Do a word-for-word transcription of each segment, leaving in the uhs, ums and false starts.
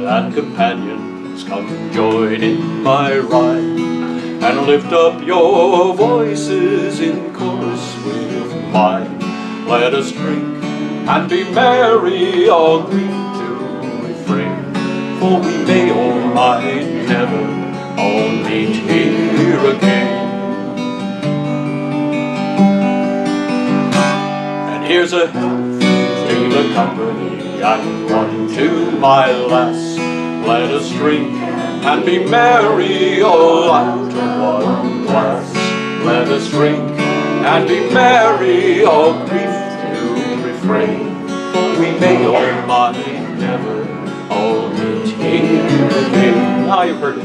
and companions, come join in my rhyme, and lift up your voices in chorus with mine. Let us drink and be merry, all grief to refrain, for we may or might never all meet here again. And here's a health to the company, and one to my lass. Let us drink and be merry, all out of one glass. Let us drink and be merry, all grief to refrain, for we may or might never all meet here again. Now you've heard it.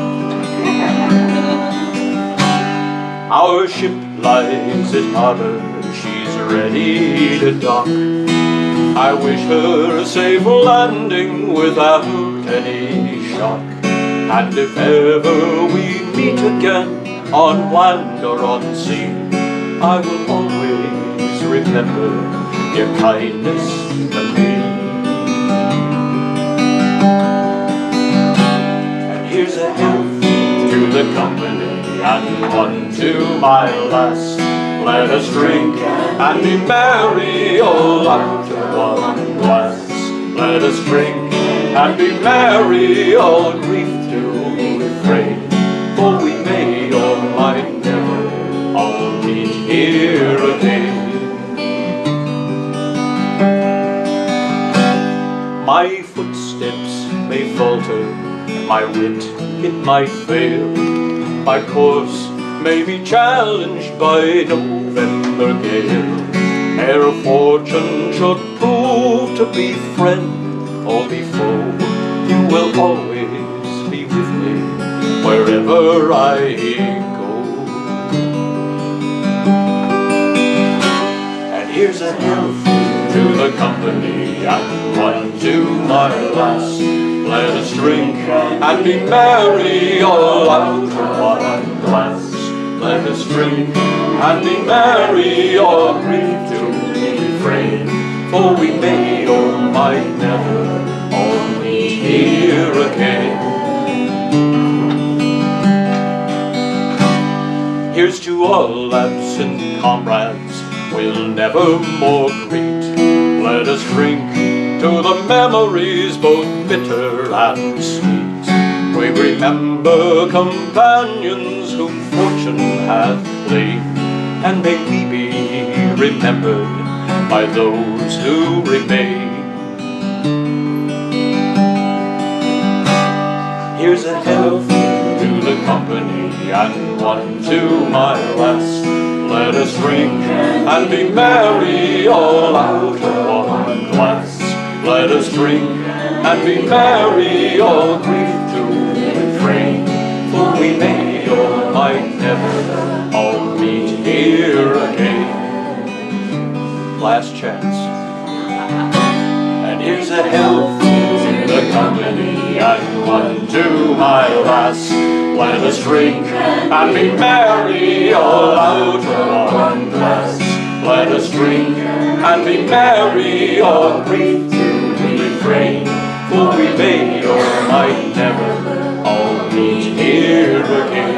Our ship lies at harbor, she's ready to dock. I wish her a safe landing without any shock. And if ever we meet again, on land or on sea, I will always remember your kindness to me. And here's a health to the company, and one to my lass. Let us drink and be merry, all out of one glass. Let us drink and be merry, all grief to refrain, for we may or might never all meet here again. My footsteps may falter, my wit it might fail, my course may be challenged by November gale. Ere fortune should prove to be friend or be foe, you will always be with me wherever I go. And here's a health to the company, and one to my lass. Let us drink and be merry, all out of one glass. Let us drink and be merry, all grief to refrain, for we may or might never all meet here again. Here's to all absent comrades we'll never more greet. Let us drink to the memories both bitter and sweet. We remember companions whom fortune hath laid, and may we be remembered by those who remain. Here's a health to the company, and one to my lass. Let us drink and be merry, all out of one glass. Let us drink and be merry, all grief to refrain, for we may or might never all meet here again. Last chance. And here's a health to the company, and one to my lass. Let us drink and be merry, all out of one glass. Let us drink and be merry, all grief to refrain, for we may or might never all meet here again.